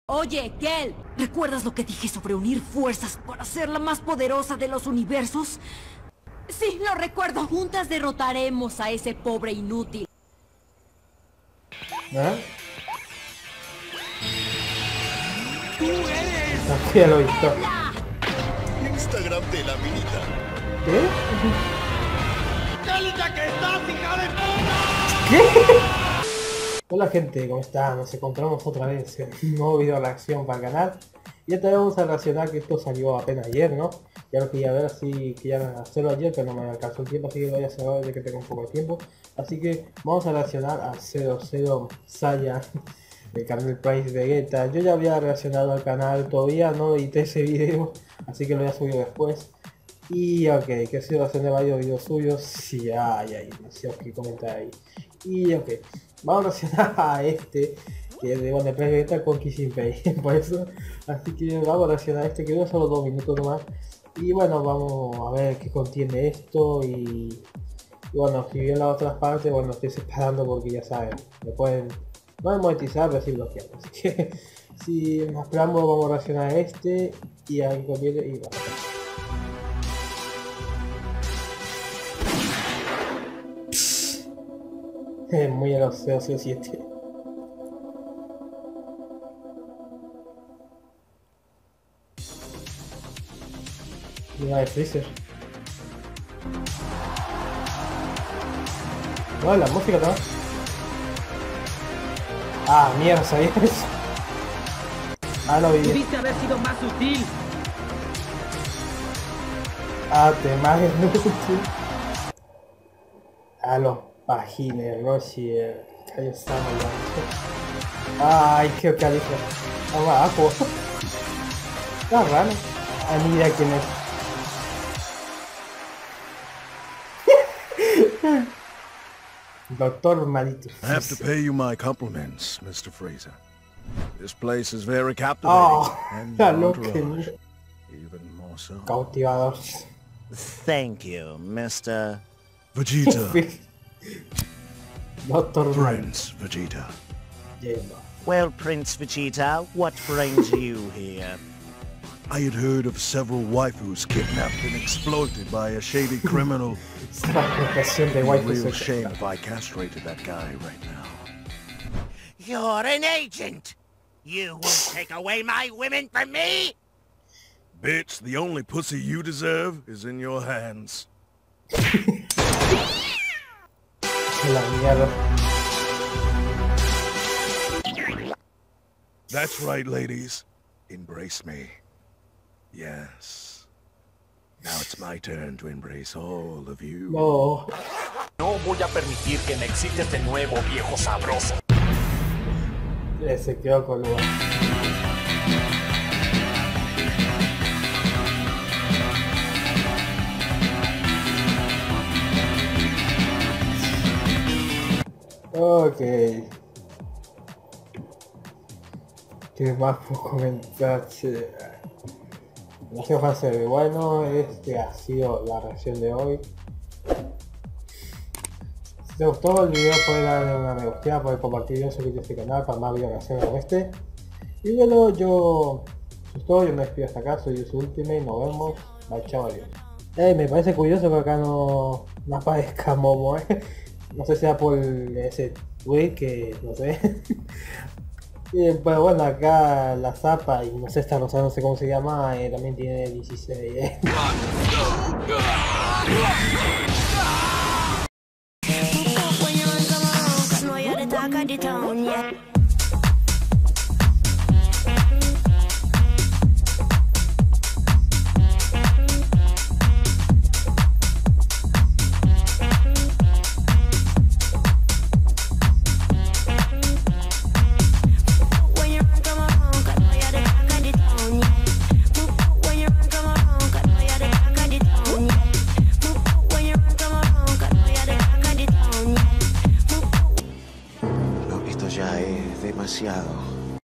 Oye, Kel, ¿recuerdas lo que dije sobre unir fuerzas para ser la más poderosa de los universos? Sí, lo recuerdo. Juntas derrotaremos a ese pobre inútil. ¿Eh? ¡Tú eres! No, ya lo he visto. Instagram de la minita. ¿Qué? ¡Cálita que estás, hija de puta! ¿Qué? Hola gente, ¿cómo están? Nos encontramos otra vez en un nuevo video reacción para el canal. Y esta vez vamos a reaccionar, que esto salió apenas ayer, ¿no? Ya lo quería ver, así que ya hacerlo ayer, pero no me alcanzó el tiempo, así que lo voy a hacer ahora ya que tengo un poco de tiempo. Así que vamos a reaccionar a 00 Saiyan, del canal Price Vegeta. Yo ya había reaccionado al canal, todavía no edité ese video, así que lo voy a subir después. Y ok, que he sido reacción de varios videos suyos, sí, hay demasiado que comentar ahí. Y ok, vamos a reaccionar a este, que es de One Piece Vegeta con Kissing Pay, por eso, así que vamos a reaccionar a este que dura solo 2 minutos nomás. Y bueno, vamos a ver qué contiene esto y bueno, si bien las otras partes, bueno, estoy separando porque ya saben, me pueden no monetizar, pero sí bloquear, así que si nos esperamos vamos a reaccionar a este y a conviene y bueno. Muy a los 007. Y una de Freezer. No, la música no. Ah, mierda, ¿sabías eso? Ah, lo vi. Pudiste haber sido más sutil. Ah, te imaginas, no escuché. Ah, los pagines, Roshi, ahí estamos ya. Ay, qué califa. Abajo. Está raro. Ah, ni idea quién es. Doctor Malito. I have to pay you my compliments, Mr. Fraser. This place is very captivating, Oh, and la your loca. entourage even more so. Cautivador. Thank you, Mr. Vegeta, Doctor Prince Vegeta. Malito. Well, Prince Vegeta, what brings you here? I had heard of several waifus kidnapped and exploited by a shady criminal. Esta presentación de It'd be a Waifu real Sexy. shame if I castrated that guy right now. You're an agent! You won't take away my women from me? Bitch, the only pussy you deserve is in your hands. La mierda. That's right, ladies. Embrace me. Yes. Now it's my turn to embrace all of you. No. No voy a permitir que me excite este nuevo viejo sabroso. Se quedó con lugar. Ok. ¿Qué más puedo comentar? No sé, hacer. Bueno, este ha sido la reacción de hoy. Si te gustó el video, puedes darle una me gusta, puedes compartir, suscribirte a este canal para más videos reacciones como este. Y bueno, yo me despido hasta acá, soy Yusu Ultimate, nos vemos, bye, chao, adiós. Me parece curioso que acá no aparezca Momo, no sé si sea por ese tweet que no sé. Pero bueno, acá la Zapa y no sé, esta rosa, no sé cómo se llama, también tiene 16. When you're on the road, 'cause no, you're the talk of the town, yeah.